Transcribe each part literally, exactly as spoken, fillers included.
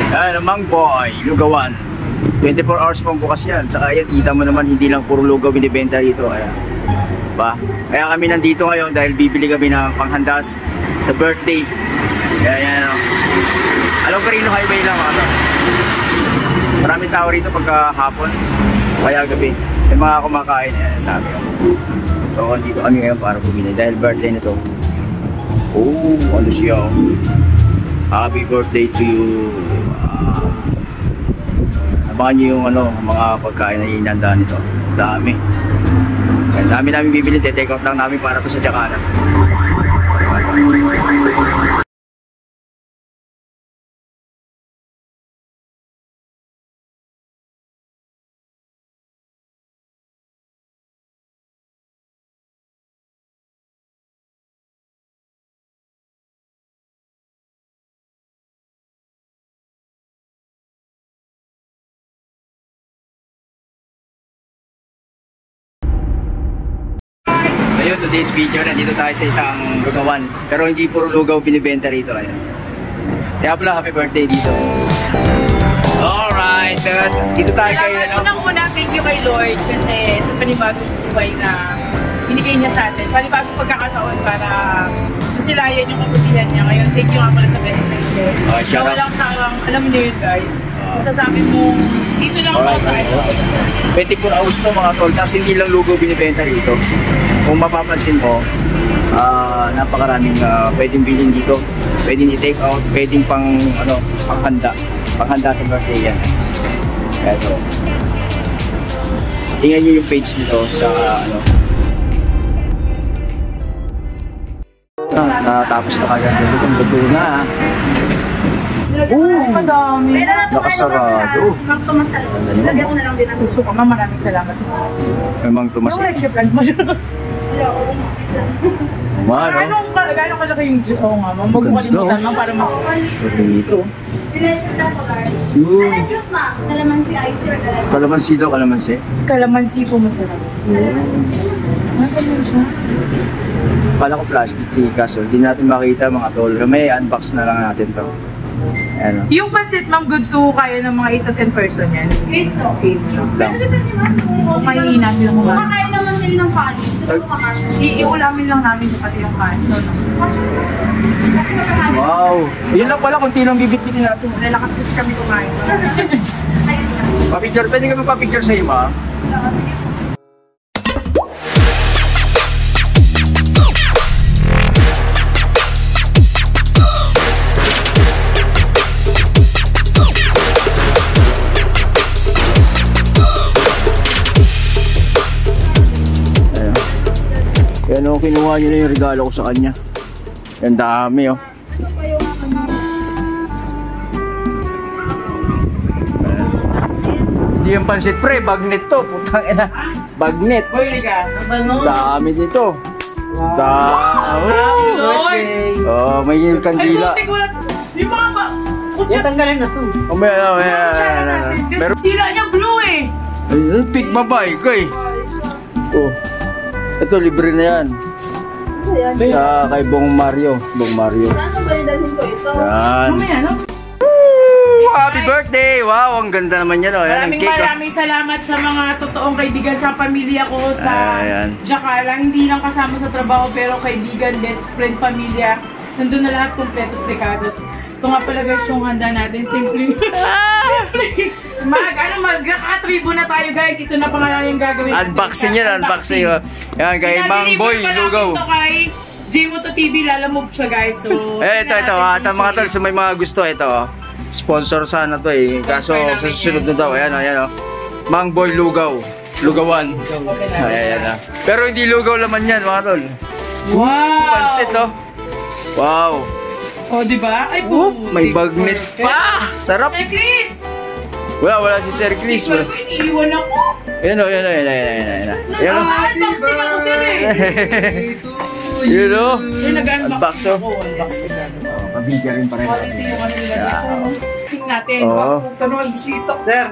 Ayan, Mang Boy, Lugawan. twenty-four hours pang bukas yan. Saka yan, kita mo naman, hindi lang puro lugaw binibenta rito. Ayan. Ba? Kaya kami nandito ngayon dahil bibili kami ng panghandas sa birthday. Kaya yan, ano. Alam Carino Highway lang, ano. Maraming tao rito pagka hapon, kaya gabi. May mga kumakain, ayan, dami. So, dito kami ngayon para bumili dahil birthday nito. Oh, ano siya? Happy birthday to you. Uh, Abangan nyo yung ano, mga pagkain na inanda nito. Dami. Kaya dami namin bibili. Take out lang namin para to sa Jakarta. Ayun, today's video, nandito tayo sa isang lugawan. Pero hindi puro lugaw binibenta rito. Ayan. Kaya pala, happy birthday dito. Alright, uh, dito tayo kayo. Salamat unang-una, thank you kay Lord kasi sa panibagong buhay na binigay niya sa atin. Panibagong pagkakataon para masilayan yung kabutihan niya. Ngayon, thank you nga pala sa best friend ko. Uh, na walang sarang, alam niyo yun guys. Masasabi mo, dito lang ako sa ano. twenty-four hours to mga tol, kasi hindi lang lugaw binibenta rito. Kung mapapansin mo, uh, napakaraming uh, pwedeng bilhin dito. Pwedeng i-take out, pwedeng pang, ano, panghanda. Panghanda sa birthday yan. Kaya ito. Tingnan nyo yung page nito sa, ano. Ah, natapos na kagad. Lutong luto na. Oo, madami. Nakasarado. Mang Tomas, lagyan ko na lang din ang gusto ko. Ma'am, maraming salamat. Mang Tomas. Yung extra plan mo siya. Mano? Anong gano'ng kalaki yung gift? Oo nga, ma'am. Huwag mo kalimutan, ma'am, para makakal. Dito. Yun. Kalamansi ice or kalamansi? Kalamansi daw, kalamansi. Kalamansi po masarap. Ano mo siya? Kala ko plastic chika, so hindi natin makita mga tol. May unbox na lang natin to. Ano? Yung pansit, ma'am, good to kaya ng mga eight to ten person yan. eight to. eight lang. Kung mahihina sila Kung mga. kakain naman sila ng kanin, ito yung makasya. Iulamin lang namin pati yung kanin. No, no. Wow! Yun lang pala, kunti lang bibit-bitin natin. Lalakas kasi kami kumain. Pa-picture, pwede ka magpa-picture sa ima? Yan o, kinuha niyo na yung regalo ko sa kanya. Yan dami o. Oh. Hindi yung pansit pre, bagnet to. Putang ina. Bagnet. Hoy, ka. Dami nito. Dami. Oh, may yung kandila. Ay, butik, di ba ba? Yan, tanggalin na to. Oh, may ano, may ano. Meron. Tira niya blue eh. Ay, pick babay, kay. Oh. Ito, libre na yan. Sa kay Bong Mario. Bong Mario. Saan ba dalhin ko ito? Yan. Mamaya, no? Happy birthday! Wow, ang ganda naman yan. Oh. Yan, Maraming cake, maraming salamat sa mga totoong kaibigan sa pamilya ko sa Ayan. Jakarta. Hindi lang kasama sa trabaho pero kaibigan, best friend, pamilya. Nandun na lahat kompletos recados. Ito nga pala guys yung handa natin. Simple. Simple. Mag, ano, mag-atribo na tayo guys. Ito na pangalan yung gagawin natin. Unboxing yan, unboxing. Yan, kay Mang Boy, lugaw. Ito kay J-Moto T V, lalamog siya guys. So, eh, ito, ito. At ang mga tol, so may mga gusto, ito. Sponsor sana to eh. Kaso sa susunod na daw. Ayan, ayan. Oh. Mang Boy Lugaw. Lugawan. Ayan, ayan. Pero hindi lugaw laman yan, mga tol. Wow! Pansit, oh. Wow. O, diba? Ay, po. May bagnet pa. Sarap. Sir Chris! Wala, wala si Sir Chris. Wala. Iniiwan ako. Ayan, oh, ayan, oh, ayan, ayan, ayan, ayan. Ayan, oh. Nag-unboxing ako sir eh. Yun, oh. Sir, nag-unboxing ako. Unboxing ako. Mabigyan rin pa rin. Quality yung ano nila dito. Sing natin. Oo. Tanong ang bisita. Sir!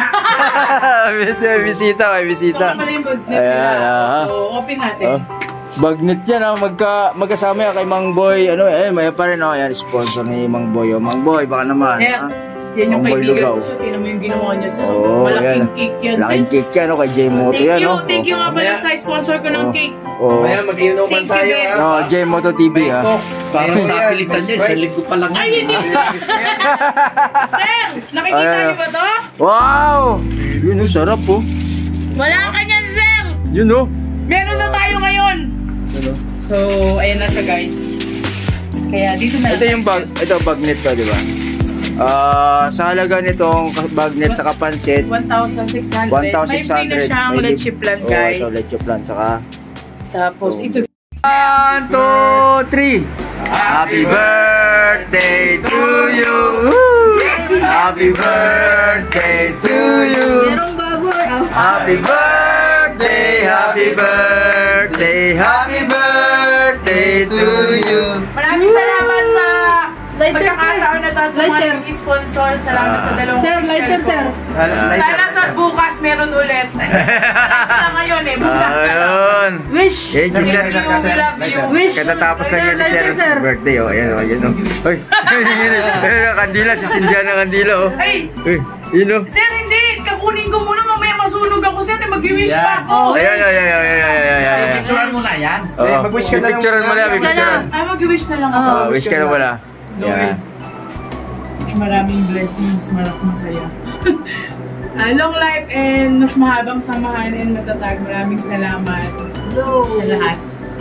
May bisita, may bisita. Ito pala yung bagnet Ayan, nila. ah. So, open natin. Oh. Bagnet yan ah, magka, magkasama yan kay Mang Boy, ano eh, may pa rin oh, yan, sponsor ni Mang Boy, oh, Mang Boy, baka naman. Sir, ah. yan yung Mang Boy kaibigan Lugaw. ko. So, tingnan mo yung ginawa niya. So, Oo, malaking yan. cake yan. Laking Sir. cake yan, no, kay J Moto Thank yan, you, no. thank you nga pala Mamaya. sa sponsor ko ng Oh. cake. Oh. Kaya mag-inuman Thank you, tayo guys. ha. Oh, J Moto T V ah. Parang sa Pilipinas yun, sa linggo pa lang. Ay, hindi. Sir, nakikita Ay, niyo ba to? Wow! Yun oh, sarap oh. Wala ka niyan, sir. Yun oh. Meron na tayo ngayon. So, ayan na siya, guys. Kaya dito na Ito yung bag, ito bagnet to, di ba? Ah, sa halaga nitong bagnet sa pansit, one thousand six hundred. one thousand six hundred. May free na siyang May leche plan, guys. Oh, ito leche plan, saka Tapos, ito. one, two, three. Happy birthday to you. Happy birthday to you. Merong baboy. Happy birthday, happy birthday, happy birthday to you. Maraming salamat sa Lighter, pagkakataon na to at sa mga Lighter. naging sponsor. Salamat sa dalawang Sir, official lighter, ko. sir. Sana sa bukas meron ulit. Bukas na ngayon eh. Bukas na lang. Ayun. Wish. Eh, Thank Giselle. you. We love you. Wish. Katatapos lang Sir, yan ni Sir. lighter, sir. Birthday, oh. Ayan, oh. Ayan, oh. Uy. Ayun, kandila. Si Cynthia ng kandila, oh. Ay! Uy. Yun, oh. Sir, hindi! Kakunin ko muna. Mamaya masunog ako. Sir, mag-wish Yeah. pa ako. Ayan, ayan, ayan, ayan, ayan, ayan. Picturean mo na yan. Oh, Eh, mag-wish ka na lang. picturean mo na, muna. picturean. Ay, mag-wish na lang ako. Oh, wish ka na wala. Lord. Yan. Mas maraming blessings. Maraming masaya. Ah, long life and mas mahabang samahan and matatag. Maraming salamat Hello. sa lahat.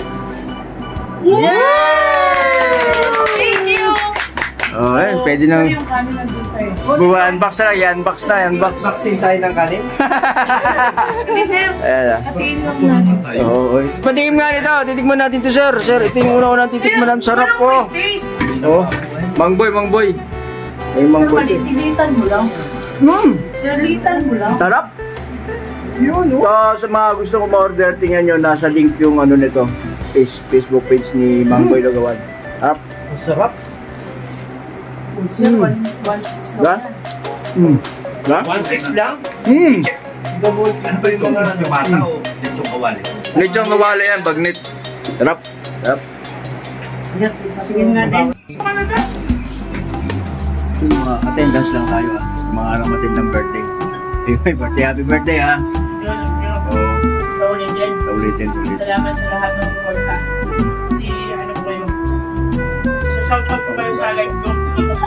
Wow! Thank you! Oh, eh, pwede nang... Sorry, yung kami nandun tayo. Buwa, unbox na lang, i-unbox na, i-unbox. Vaccine tayo ng kanin. Hindi, sir. Ayan ah. Hatiin lang natin. Oo, oh, patikim nga nito, titikman natin to sir. Sir, ito yung una-unang titikman natin, sarap po. Walang taste. Oh, Mang Boy, Mang Boy. May Mang Sir, Boy. malilitan mo lang. Hmm, Sir, litan mo lang. sarap. Yun, oh. So, sa mga gusto ko ma-order, tingnan nyo, nasa link yung ano nito, face, Facebook page ni Mang Boy Lugawan. Sarap. Ang sarap. Sir, one, one, six na Diba? Hmm. Diba? one six lang. Hmm. Gabot. Ano ba yung mga ano? Bata o dito kawali? Lechong mawala yan, bagnet. Sarap. Sarap. Sige natin. Ano ba? Yung mga attendance lang tayo ah. Yung mga alam natin ng birthday. Happy birthday, happy birthday ah. Yun, yun. Oo. Paulit din. Saulitin, saulitin. Salamat sa lahat ng suporta. Di, ano ko kayo. So, shoutout ko kayo sa live ko.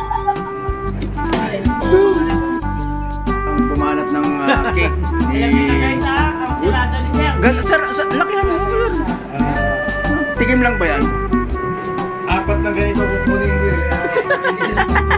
Ang pumanat ng ah, cake. Ni... Alam niyo na guys ha, ang tirada ni Sir. Gan- sir, sir, lakihan mo yun. Tikim lang ba yan? Apat na ganito kukunin ko eh.